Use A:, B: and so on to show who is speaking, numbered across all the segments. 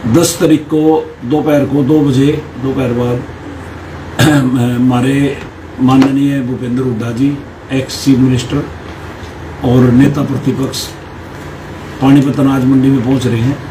A: 10 तारीख को दोपहर को 2 बजे दोपहर बाद हमारे माननीय Bhupendra Hooda ji, ex chief minister और नेता प्रतिपक्ष पानीपत अनाज मंडी में पहुंच रहे हैं।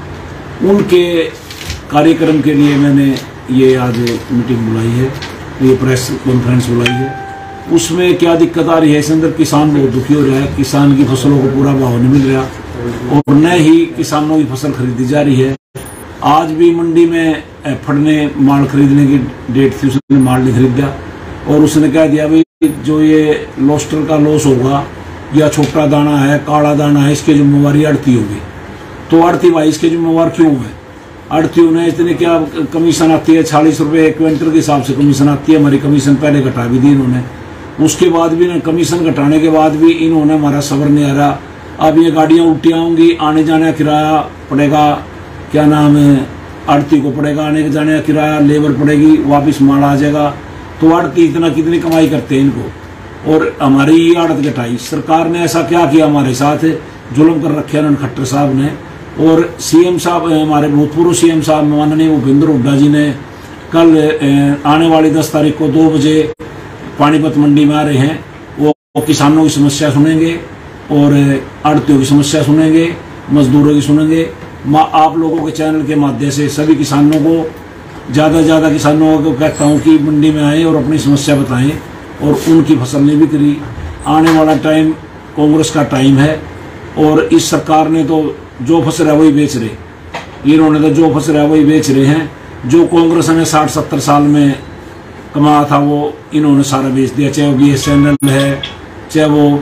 A: उनके कार्यक्रम के लिए मैंने ये आज मीटिंग बुलाई है, ये प्रेस कॉन्फ्रेंस बुलाई है। उसमें क्या दिक्कत आ रही है, इस अंदर किसान बहुत दुखी हो रहा है, किसान की फसलों को पूरा भाव नहीं मिल रहा और न ही किसानों की फसल खरीदी जा रही है। आज भी मंडी में एफड ने माल खरीदने की डेट थी, उसने माल नहीं खरीदा और उसने कह दिया भाई जो ये लोस्टर का लॉस होगा या छोटा दाना है, काला दाना है, इसकी जिम्मेवारी आड़ती होगी। तो आड़ती भाई इसकी जिम्मेवार क्यों है? आड़तियों ने इतने क्या कमीशन आती है, 40 रुपये क्विंटल के हिसाब से कमीशन आती है। हमारी कमीशन पहले घटा भी दी इन्होंने, उसके बाद भी ना कमीशन घटाने के बाद भी इन्होंने हमारा सबर नहीं आ रहा। अब ये गाड़ियां उल्टी आऊंगी, आने जाने का किराया पड़ेगा, क्या नाम है, आड़ती को पड़ेगा आने जाने का किराया, लेबर पड़ेगी, वापस माल आ जाएगा। तो आड़ती इतना कितनी कमाई करते हैं इनको, और हमारी ये आड़त घटाई। सरकार ने ऐसा क्या किया हमारे साथ, जुल्म कर रखे हैं खट्टर साहब ने। और सीएम साहब, हमारे भूतपूर्व सीएम साहब माननीय भूपेंद्र हुड्डा जी ने कल आने वाली 10 तारीख को 2 बजे पानीपत मंडी में आ रहे हैं। वो किसानों की समस्या सुनेंगे और आड़तियों की समस्या सुनेंगे, मजदूरों की सुनेंगे। आप लोगों के चैनल के माध्यम से सभी किसानों को, ज़्यादा से ज़्यादा किसानों को कहता हूँ कि मंडी में आए और अपनी समस्या बताएं और उनकी फसल नहीं बिक्री। आने वाला टाइम कांग्रेस का टाइम है और इस सरकार ने तो जो फसल है वही बेच रहे, इन्होंने तो जो फसल है वही बेच रहे हैं। जो कांग्रेस ने 60-70 साल में कमाया था वो इन्होंने सारा बेच दिया, चाहे वो BSNL है, चाहे वो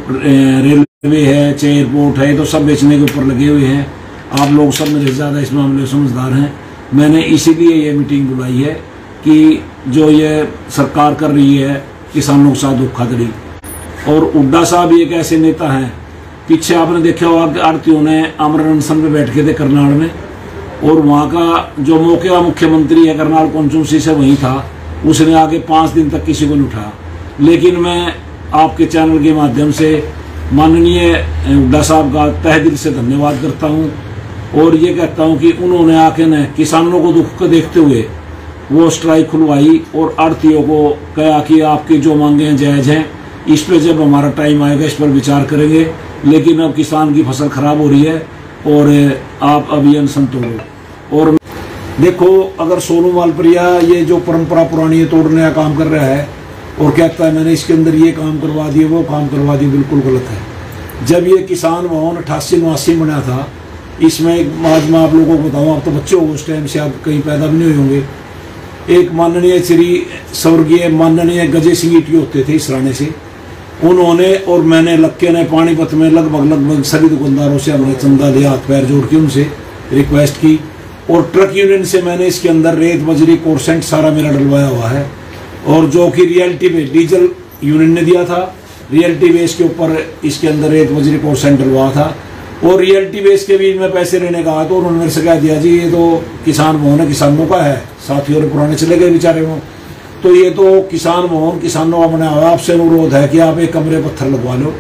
A: रेलवे है, चाहे एयरपोर्ट है, तो सब बेचने के ऊपर लगे हुए हैं। आप लोग सब मेरे ज़्यादा इस मामले में समझदार हैं। मैंने इसीलिए ये मीटिंग बुलाई है कि जो ये सरकार कर रही है किसानों के साथ धोखाधड़ी। और हुड्डा साहब एक ऐसे नेता हैं, पीछे आपने देखा होगा कि आड़तियों ने आमरण अनशन में बैठ के थे करनाल में, और वहाँ का जो मौके का मुख्यमंत्री है करनाल कॉन्स्टिट्यूंसी से वही था, उसने आगे 5 दिन तक किसी को नहीं उठाया। लेकिन मैं आपके चैनल के माध्यम से माननीय हुड्डा साहब का तहे दिल से धन्यवाद करता हूँ और ये कहता हूँ कि उन्होंने आके न किसानों को दुख को देखते हुए वो स्ट्राइक खुलवाई और आड़तियों को कहा कि आपकी जो मांगे हैं जायज़ हैं, इस पर जब हमारा टाइम आएगा इस पर विचार करेंगे। लेकिन अब किसान की फसल खराब हो रही है और आप अभी अनशन तोड़ो। और देखो, अगर सोनू मालपुरिया ये जो परंपरा पुरानी है तोड़ने का काम कर रहा है और कहता है मैंने इसके अंदर ये काम करवा दिए वो काम करवा दिए, बिल्कुल गलत है। जब ये किसान भवन 88-89 बना था, इसमें आज मैं आप लोगों को बताऊँ, आप तो बच्चे हो उस टाइम से, आप कहीं पैदा भी नहीं हुए होंगे। एक माननीय श्री स्वर्गीय माननीय गजे सिंह ईटी होते थे इसराने से, उन्होंने और मैंने लक्के ने पानीपत में लगभग सभी दुकानदारों से हमने चंदा लिया, हाथ पैर जोड़ के उनसे रिक्वेस्ट की। और ट्रक यूनियन से मैंने इसके अंदर रेत बजरी कोरसेंट सारा मेरा डलवाया हुआ है, और जो कि रियलिटी पे डीजल यूनियन ने दिया था, रियलिटी बेस के ऊपर इसके अंदर रेत बजरी कोरसेंट डलवाया था। और रियलिटी बेस के बीच में पैसे लेने का तो उन्होंने मेरे से कह दिया जी ये तो किसान भवन है, किसानों का है, साथियों ने पुराने चले गए बेचारे वो, तो ये तो किसान भवन किसानों का बनाया हुआ, आपसे अनुरोध है कि आप एक कमरे पत्थर लगवा लो।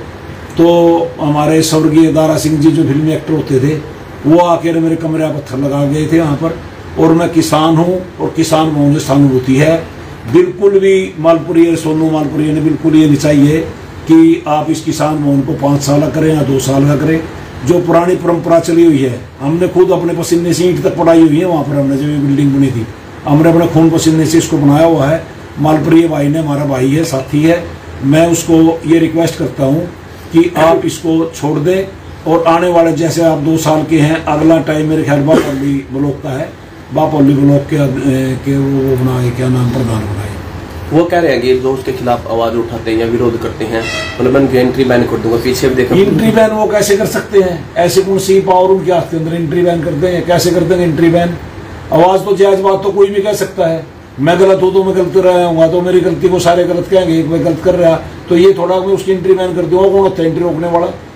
A: तो हमारे स्वर्गीय दारा सिंह जी जो फिल्मी एक्टर होते थे वो आके मेरे कमरे पत्थर लगा गए थे वहाँ पर। और मैं किसान हूँ और किसान भवन से सहानुभूति है। बिल्कुल भी मालपुरिया, सोनू मालपुरिया ने बिल्कुल ये नहीं चाहिए कि आप इस किसान भवन को 5 साल का करें या 2 साल का करें। जो पुरानी परंपरा चली हुई है, हमने खुद अपने पसीने से ईंट तक पड़ाई हुई है वहाँ पर, हमने जब ये बिल्डिंग बनी थी हमने अपने खून पसीने से इसको बनाया हुआ है। मालपुरिया भाई ने, हमारा भाई है, साथी है, मैं उसको ये रिक्वेस्ट करता हूँ कि आप इसको छोड़ दें। और आने वाले, जैसे आप 2 साल के हैं, अगला टाइम मेरे ख्याल बापौली ब्लॉक का है, बापौली ब्लॉक के वो बनाए, क्या नाम, प्रधान बनाए।
B: वो कह रहे हैं कि दोस्त के खिलाफ आवाज उठाते हैं या विरोध करते हैं, मतलब मैं एंट्री बैन कर दूंगा। पीछे भी देखा,
A: एंट्री बैन वो कैसे कर सकते हैं? ऐसे कौन सी पावर उनके हाथ के अंदर एंट्री बैन करते हैं? कैसे करते हैं एंट्री बैन? आवाज तो जायज बात तो कोई भी कह सकता है। मैं गलत हूँ तो मैं गलत रहा हूँ तो मेरी गलती को सारे गलत कहेंगे, मैं गलत कर रहा तो ये थोड़ा मैं उसकी एंट्री बैन कर दूंगा। कौन होता है एंट्री रोकने वाला?